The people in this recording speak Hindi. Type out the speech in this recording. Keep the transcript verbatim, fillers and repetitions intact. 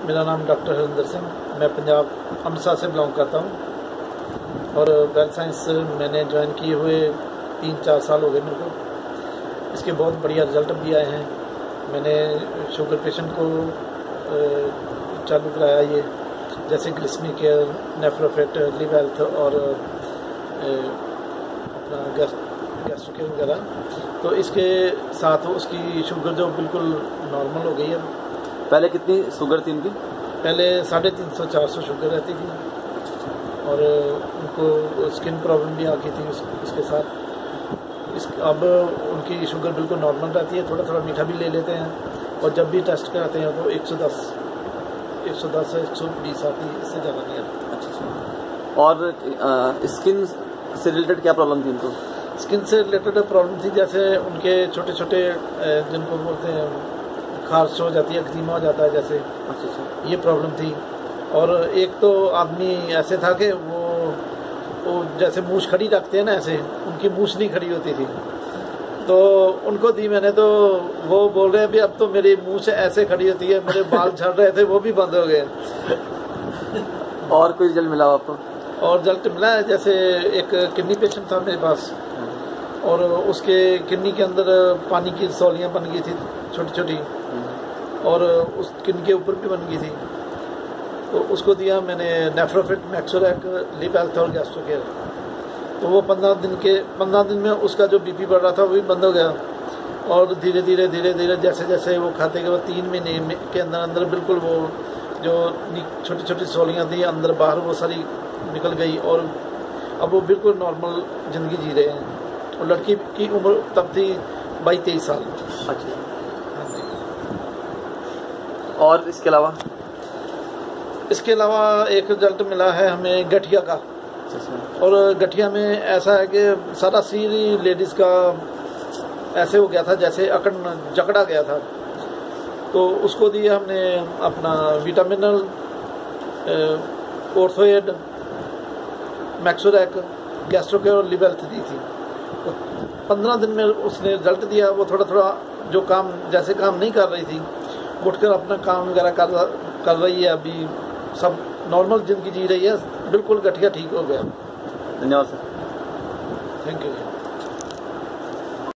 मेरा नाम डॉक्टर हरिंदर सिंह, मैं पंजाब अमृतसर से बिलोंग करता हूँ और वेल साइंस मैंने ज्वाइन किए हुए तीन चार साल हो गए मेरे को। इसके बहुत बढ़िया रिजल्ट भी आए हैं। मैंने शुगर पेशेंट को चालू कराया, ये जैसे ग्लिसमी केयर, नेफ्रोफिट, लिव हेल्थ और अपना गैस गैस्ट्रो केयर वगैरह। तो इसके साथ उसकी शुगर जो बिल्कुल नॉर्मल हो गई है। पहले कितनी शुगर थी उनकी? पहले साढ़े तीन सौ चार सौ शुगर रहती थी और उनको स्किन प्रॉब्लम भी आ गई थी उस, उसके साथ। इस अब उनकी शुगर बिल्कुल नॉर्मल रहती है, थोड़ा थोड़ा मीठा भी ले लेते हैं और जब भी टेस्ट कराते हैं तो एक सौ दस एक सौ दस एक सौ बीस आती है, इससे ज़्यादा नहीं आती। अच्छा। और आ, स्किन से रिलेटेड क्या प्रॉब्लम थी उनको? स्किन से रिलेटेड प्रॉब्लम थी, जैसे उनके छोटे छोटे जिनको बोलते हैं खारिश हो जाती है, एक्जिमा हो जाता है जैसे। अच्छा अच्छा। ये प्रॉब्लम थी। और एक तो आदमी ऐसे था कि वो वो जैसे मूछ खड़ी रखते हैं ना, ऐसे उनकी मूछ नहीं खड़ी होती थी। तो उनको दी मैंने, तो वो बोल रहे हैं भी अब तो मेरी मूछ ऐसे खड़ी होती है, मेरे बाल झड़ रहे थे वो भी बंद हो गए। और कोई रिजल्ट मिला आपको? और रिजल्ट मिला है, जैसे एक किडनी पेशेंट था मेरे पास और उसके किडनी के अंदर पानी की सौलियाँ बन गई थी छोटी छोटी और उस किडनी के ऊपर भी बन गई थी। तो उसको दिया मैंने नेफ्रोफिट, मैक्सोरैक, लिव हेल्थ और गैस्ट्रो केयर। तो वो पंद्रह दिन के पंद्रह दिन में उसका जो बीपी बढ़ रहा था वो भी बंद हो गया और धीरे धीरे धीरे धीरे जैसे जैसे वो खाते गए, वो तीन महीने के अंदर अंदर बिल्कुल वो जो छोटी छोटी सौलियाँ थी अंदर बाहर वो सारी निकल गई और अब वो बिल्कुल नॉर्मल ज़िंदगी जी रहे हैं। और लड़की की उम्र तब थी बाईस तेईस साल। अच्छा। और इसके अलावा इसके अलावा एक रिजल्ट मिला है हमें गठिया का। और गठिया में ऐसा है कि सारा सिर लेडीज़ का ऐसे हो गया था जैसे अकड़ जकड़ा गया था। तो उसको दिए हमने अपना विटामिनल, ऑर्थोएड, मैक्सोरैक, गैस्ट्रो केयर और लिव हेल्थ दी थी। तो पंद्रह दिन में उसने रिजल्ट दिया। वो थोड़ा थोड़ा जो काम जैसे काम नहीं कर रही थी, उठकर अपना काम वगैरह कर कर रही है, अभी सब नॉर्मल ज़िंदगी जी रही है, बिल्कुल गठिया ठीक हो गया। धन्यवाद सर। Thank you.